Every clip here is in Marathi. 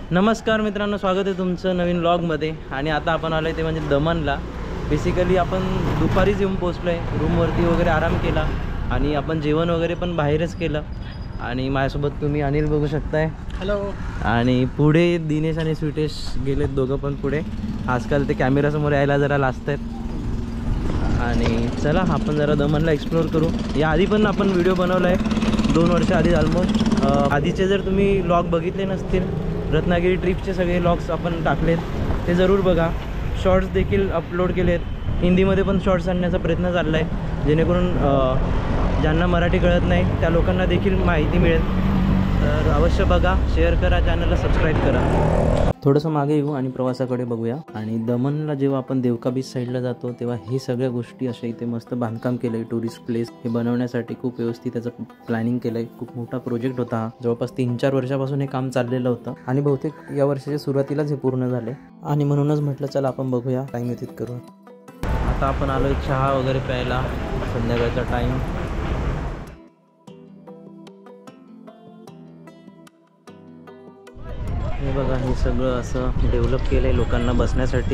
नमस्कार मित्रांनो, स्वागत आहे तुमचं नवीन व्लॉगमध्ये। आणि आता आपण आलो आहे ते म्हणजे दमनला। बेसिकली आपण दुपारीच येऊन पोहोचलो आहे, रूमवरती वगैरे आराम केला आणि आपण जेवण वगैरे पण बाहेरच केलं। आणि माझ्यासोबत तुम्ही अनिल बघू शकताय, हॅलो। आणि पुढे दिनेश आणि स्वीटेश गेलेत, दोघं पण पुढे। आजकाल ते कॅमेरासमोर यायला जरा लाजत आहेत। आणि चला आपण जरा दमनला एक्सप्लोर करू। याआधी पण आपण व्हिडिओ बनवला आहे 2 वर्ष आधी ऑलमोस्ट। आधीचे जर तुम्ही व्लॉग बघितले नसतील, रत्नागिरी ट्रिपचे सगळे व्लॉग्स आपण टाकलेत, ते जरूर बघा। शॉर्ट्स देखील अपलोड केलेत, हिंदीमध्ये पण शॉर्ट्स आणण्याचा प्रयत्न चालला आहे, जेणेकरून ज्यांना मराठी कळत नाही त्या लोकांना देखील माहिती मिळेल। तर अवश्य बघा, शेअर करा, चॅनलला सबस्क्राईब करा। थोडंसं मागे येऊ आणि प्रवासाकडे बघूया। आणि दमनला जेव्हा आपण देवका बीच साईडला जातो तेव्हा हे सगळ्या गोष्टी अशा इथे मस्त बांधकाम केलं आहे। टुरिस्ट प्लेस हे बनवण्यासाठी खूप व्यवस्थित त्याचं प्लॅनिंग केलं आहे। खूप मोठा प्रोजेक्ट होता हा, जवळपास 3-4 वर्षापासून हे काम चाललेलं होतं आणि बहुतेक या वर्षाच्या सुरुवातीलाच हे पूर्ण झाले। आणि म्हणूनच म्हटलं चला आपण बघूया, टाईम व्यतीत करू। आता आपण आलोय चहा वगैरे प्यायला, संध्याकाळचा टाईम। हे बघा, हे सगळं असं डेव्हलप केलं आहे लोकांना बसण्यासाठी।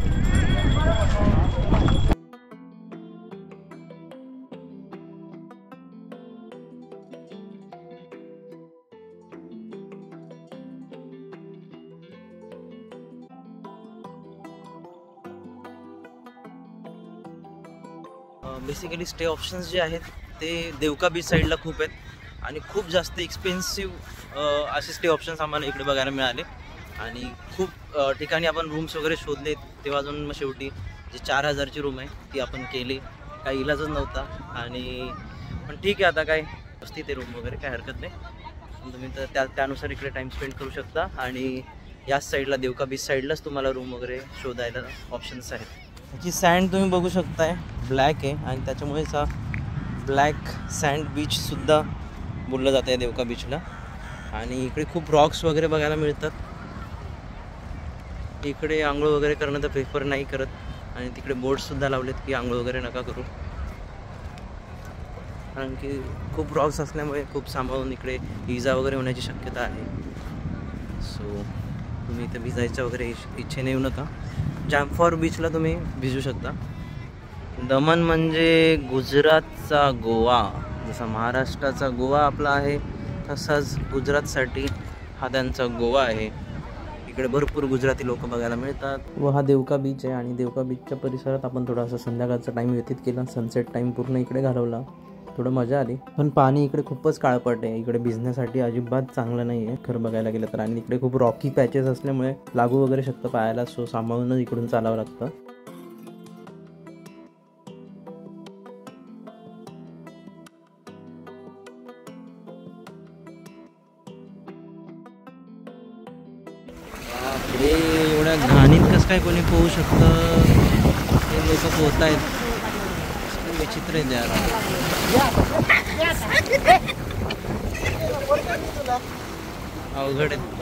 बेसिकली स्टे ऑप्शन्स जे आहेत ते देवका बीच साईडला खूप आहेत आणि खूप जास्त एक्सपेन्सिव्ह असे स्टे ऑप्शन्स आम्हाला इकडे बघायला मिळाले। आणि खूप ठिकाणी आपण रूम्स वगैरे शोधले, तेव्हा अजून मग शेवटी जी 4000ची रूम आहे ती आपण केली, काही इलाजच नव्हता। आणि पण ठीक आहे, आता काय व्यवस्थित आहे रूम वगैरे, काय हरकत नाही। तुम्ही तर त्यानुसार इकडे टाईम स्पेंड करू शकता। आणि याच साईडला देवका बीच साईडलाच तुम्हाला रूम वगैरे शोधायला ऑप्शन्स आहेत। त्याची सँड तुम्ही बघू शकताय, ब्लॅक आहे आणि त्याच्यामुळेच हा ब्लॅक सँड बीचसुद्धा बोललं जातं आहे देवका बीचला। आणि इकडे खूप रॉक्स वगैरे बघायला मिळतात। इकडे आंघोळ वगैरे करणं तर प्रेफर नाही करत, आणि तिकडे बोर्ड्ससुद्धा लावलेत की आंघोळ वगैरे नका करू, कारण की खूप रॉक्स असल्यामुळे खूप सांभाळून इकडे इजा वगैरे होण्याची शक्यता आहे। सो तुम्ही इथे भिजायच्या वगैरे इच्छेने येऊ नका। जामफॉर बीचला तुम्ही भिजू शकता। दमन म्हणजे गुजरातचा गोवा, जसा महाराष्ट्राचा गोवा आपला आहे तसाच गुजरातसाठी हा त्यांचा गोवा आहे। इकडे भरपूर गुजराती लोक बघायला मिळतात। व हा देवका बीच आहे आणि देवका बीचच्या परिसरात आपण थोडासा संध्याकाळचा टाईम व्यतीत केला, सनसेट टाईम पूर्ण इकडे घालवला, थोडं मजा आली। पण पाणी इकडे खूपच काळपट आहे, इकडे भिजण्यासाठी अजिबात चांगलं नाही आहे खरं बघायला गेलं तर। आणि इकडे खूप रॉकी पॅचेस असल्यामुळे लागू वगैरे शकतं पायाला, सो सांभाळूनच इकडून चालावं लागतं। एवढ्या घाणीत कसं काय कोणी पोहू शकतं, हे लोक पोहत आहेत, विचित्र आहे यार, अवघड आहे।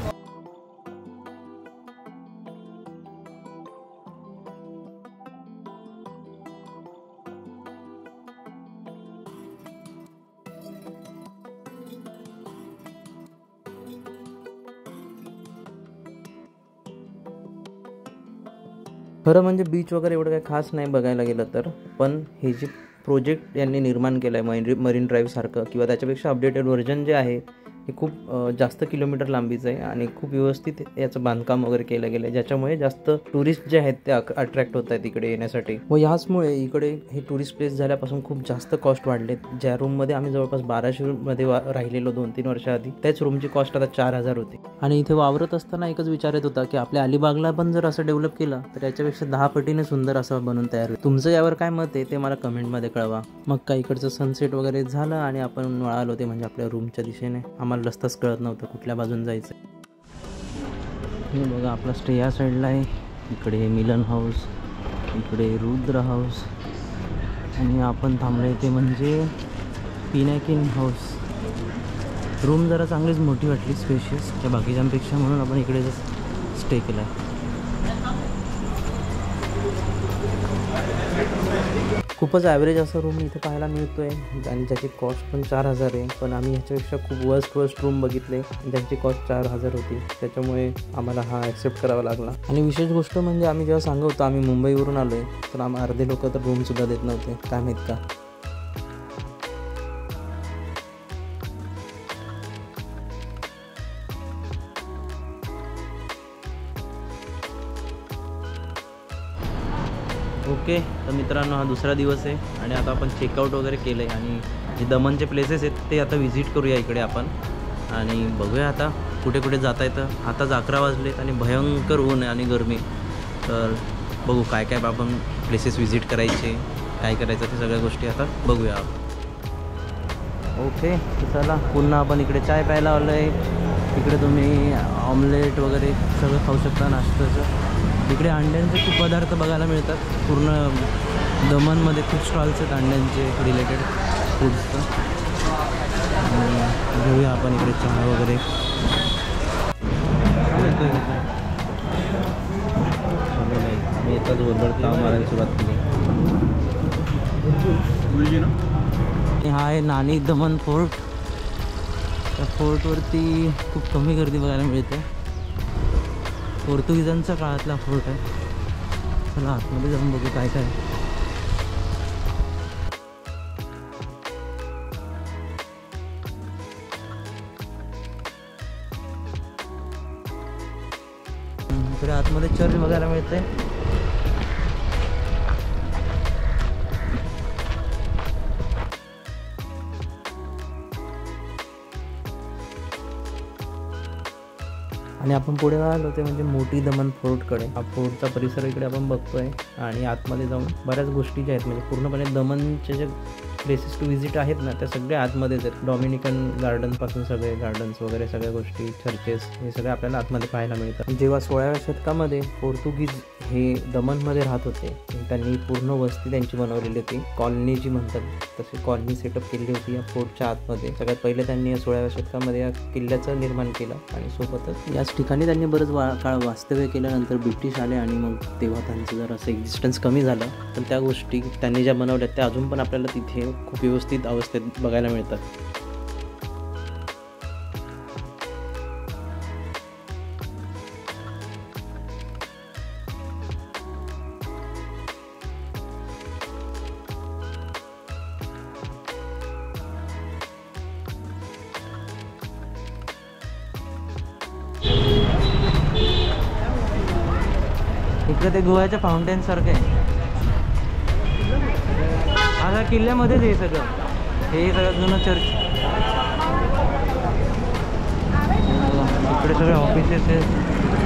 खरं म्हणजे बीच वगैरे एवढं काही खास नाही बघायला गेलं तर, पण हे जे प्रोजेक्ट यांनी निर्माण केलं आहे मरीन ड्राईव्ह सारखं, किंवा त्याच्यापेक्षा अपडेटेड व्हर्जन जे आहे हे खूप जास्त किलोमीटर लांबीचं आहे आणि खूप व्यवस्थित याचं बांधकाम वगैरे केलं गेलं आहे, ज्याच्यामुळे जास्त टुरिस्ट जे आहेत ते अट्रॅक्ट होत आहेत इकडे येण्यासाठी। व ह्याचमुळे इकडे हे टुरिस्ट प्लेस झाल्यापासून खूप जास्त कॉस्ट वाढलेत। ज्या रूममध्ये आम्ही जवळपास 1200मध्ये राहिलेलो 2-3 वर्षाआधी, त्याच रूमची कॉस्ट आता 4000 होती। आणि इथे वावरत असताना एकच विचार येत होता की आपल्या अलिबागला पण जर असं डेव्हलप केलं तर याच्यापेक्षा 10 पटीने सुंदर असं बनून तयार होईल। तुमचं यावर काय मत आहे ते मला कमेंटमध्ये कळवा। मग काय इकडचं सनसेट वगैरे झालं आणि आपण वळालो ते म्हणजे आपल्या रूमच्या दिशेने। आम्हाला रस्ताच कळत नव्हतं कुठल्या बाजून जायचं। हे बघा, आपला स्टे या साईडला आहे, इकडे मिलन हाऊस, इकडे रुद्र हाऊस, आणि आपण थांबलो ते म्हणजे पिनाकिन हाऊस। रूम जरा चांगलीच मोठी वाटली, स्पेशियस त्या बाकीच्यांपेक्षा, म्हणून आपण इकडे स्टे केला आहे। खूपच ॲव्हरेज असा रूम इथे पाहायला मिळतो आहे आणि त्याची कॉस्ट पण 4000 आहे. पण आम्ही ह्याच्यापेक्षा खूप वर्स्ट रूम बघितले ज्यांची कॉस्ट 4000 होती, त्याच्यामुळे आम्हाला हा ॲक्सेप्ट करावा लागला. आणि विशेष गोष्ट म्हणजे आम्ही जेव्हा सांगत होतो आम्ही मुंबईवरून आलो आहे, तर अर्धे लोक तर रूमसुद्धा देत नव्हते, काय माहीत का. ओके, तर मित्रांनो हा दुसरा दिवस आहे आणि आता आपण चेकआउट वगैरे केलं आहे आणि जे दमनचे प्लेसेस आहेत ते आता व्हिजिट करूया इकडे आपण आणि बघूया आता कुठे कुठे जाता येतं. आताच 11 वाजलेत आणि भयंकर ऊन आहे आणि गरमी. तर बघू काय काय आपण प्लेसेस व्हिजिट करायचे, काय करायचं ते सगळ्या गोष्टी आता बघूया. ओके, चला पुन्हा आपण इकडे चाय प्यायला आलो आहे. इकडे तुम्ही ऑमलेट वगैरे सगळं खाऊ शकता नाश्त्याचं. इकडे अंड्यांचे खूप पदार्थ बघायला मिळतात. पूर्ण दमनमध्ये खूप स्टॉल्स आहेत अंड्यांचे रिलेटेड फूड्सचं. घेऊया आपण इकडे चहा वगैरे. मी येताच बरोबर ताव मारायला सुरुवात केली. हा आहे नानी दमन फोर्ट. त्या फोर्टवरती खूप कमी गर्दी बघायला मिळते. पोर्तुगीजांच्या काळातला फोर्ट आहे. चला आतमध्ये जाऊन बघू काय काय. इकडे आतमध्ये चर्च बघायला मिळते. आणि आपण पुढे आलो ते म्हणजे मोठी दमन फोर्टकडे. हा फोर्टचा परिसर इकडे आपण बघतोय आणि आतमध्ये जाऊन बऱ्याच गोष्टी ज्या आहेत म्हणजे पूर्णपणे दमनचे जे प्लेसेस टू व्हिजिट आहेत ना त्या सगळ्या आतमध्येच आहेत. डॉमिनिकन गार्डनपासून सगळे गार्डन्स वगैरे सगळ्या गोष्टी, चर्चेस हे सगळे आपल्याला आतमध्ये पाहायला मिळतात. जेव्हा 16व्या शतकामध्ये पोर्तुगीज हे दमनमध्ये राहत होते, त्यांनी पूर्ण वस्ती त्यांची बनवलेली होती. कॉलनी जी म्हणतात तशी कॉलनी सेटअप केलेली होती या फोर्टच्या आतमध्ये. सगळ्यात पहिले त्यांनी 16व्या शतकामध्ये या किल्ल्याचं निर्माण केलं आणि सोबतच याच ठिकाणी त्यांनी बरंच काळ वास्तव्य केल्यानंतर ब्रिटिश आले आणि मग तेव्हा त्यांचं जर असं एक्झिस्टन्स कमी झालं. पण त्या गोष्टी त्यांनी ज्या बनवल्या त्या अजून पण आपल्याला तिथे खूप व्यवस्थित अवस्थेत बघायला मिळतात. इकडे ते गोव्याच्या फाउंटेन सारखं आहे. आता किल्ल्यामध्येच हे सगळं, हे सगळं जुनं चर्च. इकडे सगळे ऑफिसेस आहेत.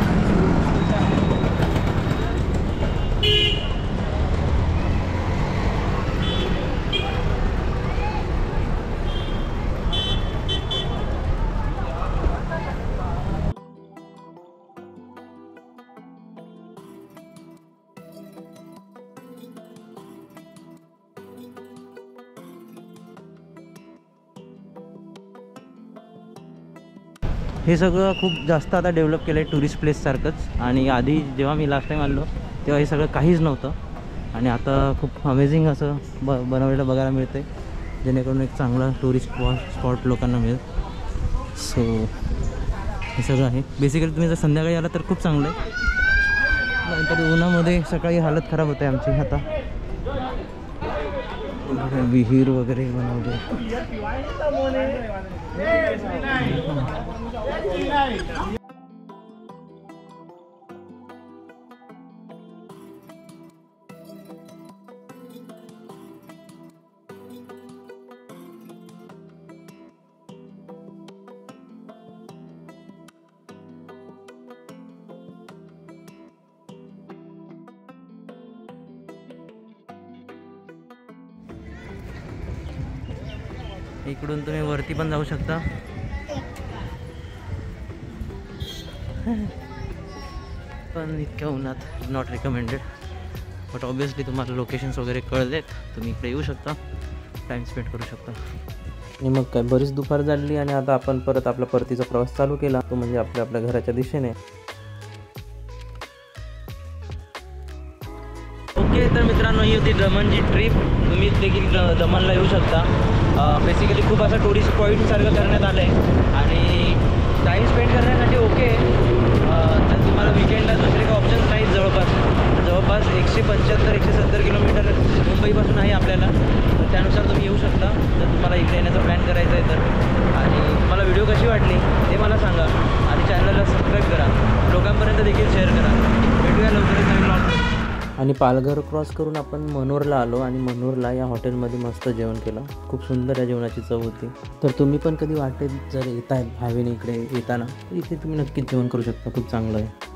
हे सगळं खूप जास्त आता डेव्हलप केलं आहे टुरिस्ट प्लेससारखंच. आणि आधी जेव्हा मी लास्ट टाईम आलो तेव्हा हे सगळं काहीच नव्हतं आणि आता खूप अमेझिंग असं बनवलेलं बघायला मिळतं आहे, जेणेकरून एक चांगला टुरिस्ट स्पॉट लोकांना मिळेल. सो हे सगळं आहे. बेसिकली तुम्ही जर संध्याकाळी आला तर खूप चांगलं आहे. नंतर उन्हामध्ये सकाळी हालत खराब होते आमची. आता विहीर वगैरे बनवले. इकडून तुम्ही वरती पण जाऊ शकता. पण इतक्या उन्हात नॉट रिकमेंडेड. बट ऑब्वियसली तुम्हाला लोकेशन्स वगैरे कळलेत, तुम्ही इकडे येऊ शकता, टाईम स्पेंड करू शकता. आणि मग काय बरीच दुपार झाली आणि आता आपण परत आपला परतीचा प्रवास चालू केला, तो म्हणजे आपल्या घराच्या दिशेने. ओके, तर मित्रांनो ही होती दमनची ट्रिप. तुम्ही देखील दमनला येऊ शकता. बेसिकली खूप असं टुरिस्ट पॉईंटसारखं करण्यात आलं आहे आणि टाईम स्पेंड करण्यासाठी ओके. जर तुम्हाला विकेंडला दुसरे काही ऑप्शन्स नाहीत जवळपास 175-170 किलोमीटर मुंबईपासून आहे आपल्याला, तर त्यानुसार तुम्ही येऊ शकता जर तुम्हाला इकडे येण्याचा प्लॅन करायचा आहे तर. आणि तुम्हाला व्हिडिओ कशी वाटली ते मला सांगा आणि चॅनलला सबस्क्राईब करा, लोकांपर्यंत देखील शेअर करा. भेटूया लवकरच नवीन व्लॉग. आणि पालघर क्रॉस करून आपण मनोरला आलो आणि मनोरला या हॉटेलमध्ये मस्त जेवण केलं. खूप सुंदर या जेवणाची चव होती. तर तुम्ही पण कधी वाटेल जर येत आहे हायवेने इकडे येताना, तर इथे तुम्ही नक्कीच जेवण करू शकता. खूप चांगलं आहे.